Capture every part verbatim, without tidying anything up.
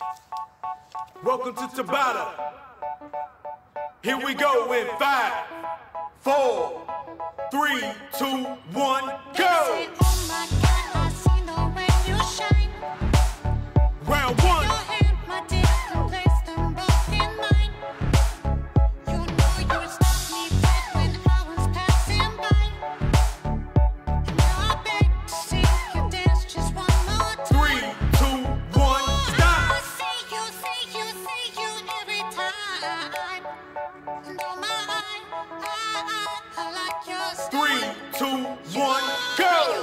Welcome to Tabata. Here we go in five, four, three, two, one, go! Round one. Three, two, one, go!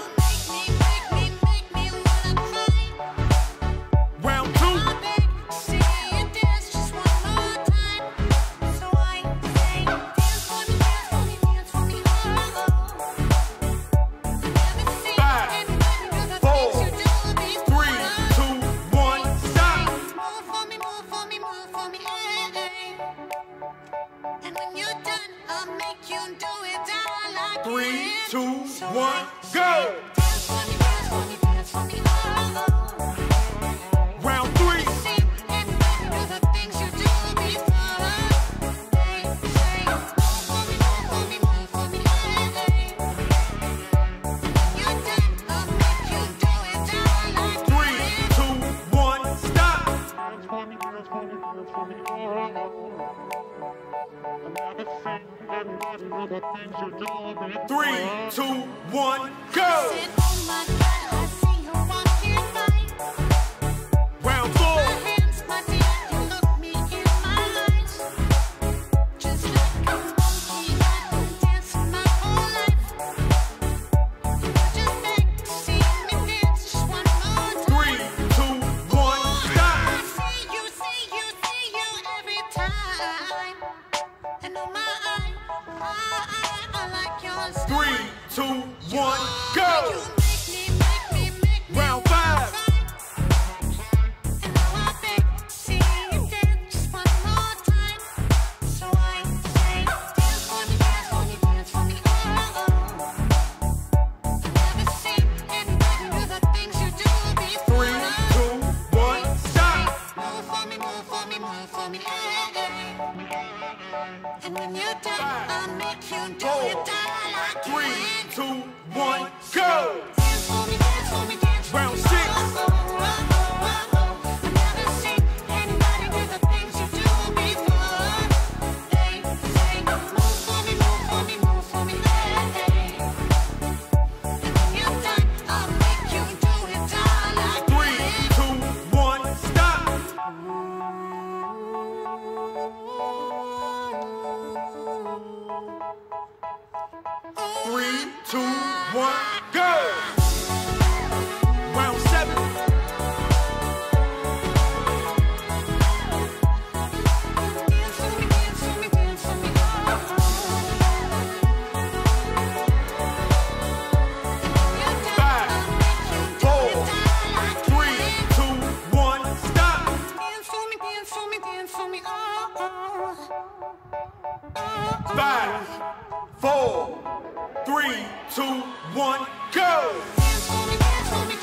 Round two. Five, four, three, two, one, stop! And when you're done, I'll make you do it all like Three, two, one, go! Dance for me, dance for me, dance for me, oh, oh. Round three. See, and do the things you do before. Hey, say, move for me, move for me, move for me, hey, hey. When you're done, I'll make you do it all like Three, two, one, stop! Dance for me, dance for me, dance for me, oh, oh. Another thing, everybody know the things you do before. Three, two, one, go! Said, oh my God, I see you walking by. Round four. My hands, my dear, you look me in my eyes. Just like a monkey, I've been dancing my whole life. Just beg to see me dance just one more time. Three, two, one, stop! I see you, see you, see you every time. And oh my, I, I, I like your style. Three, two, one, go! You make me, make me, make me Round five. And now I beg to see you dance just one more time. So I say, dance for me, dance for me, dance for me, oh, oh. I've never seen anybody do the things you do before. Three, two, one, stop! Move for me, move for me, move for me, hey, hey. And when you're done, I'll make you do Four, it all like Three, two, one, go! Dance for me, dance for me, dance for Round me, six. oh, oh, oh, oh, oh. I've never seen anybody do the things you do before. Hey, say, move for me, move for me, move for me, hey, hey. And when you're done, I'll make you do it all like Three, two, one, stop! Three, two, one, go! Round seven. Dance for me, dance for me, dance for me, oh, oh. Five, four, three, two, one, stop! Dance for me, dance for me, dance for me, oh, oh. Oh, Five, four, three, two, one, go! dance for me, dance for me,